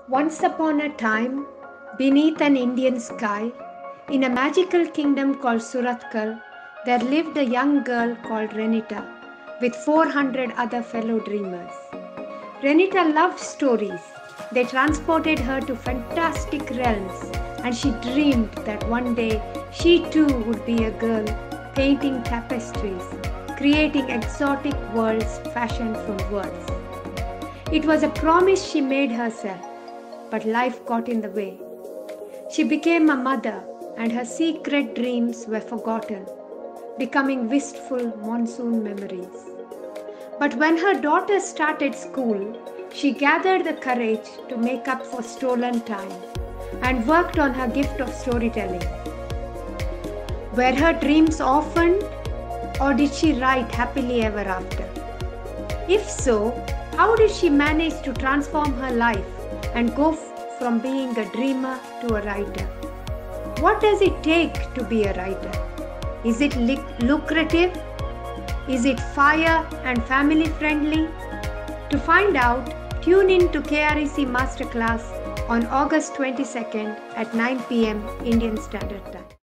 Once upon a time, beneath an Indian sky, in a magical kingdom called Surathkal, there lived a young girl called Renita with 400 other fellow dreamers. Renita loved stories. They transported her to fantastic realms, and she dreamed that one day she too would be a girl painting tapestries, creating exotic worlds fashioned from words. It was a promise she made herself, but life got in the way. She became a mother, and her secret dreams were forgotten, becoming wistful monsoon memories. But when her daughter started school, she gathered the courage to make up for stolen time and worked on her gift of storytelling. Were her dreams orphaned, or did she write happily ever after? If so, how did she manage to transform her life and go from being a dreamer to a writer? What does it take to be a writer? Is it lucrative? Is it fire and family friendly? To find out, tune in to KREC Masterclass on August 22nd at 9 p.m. Indian Standard Time.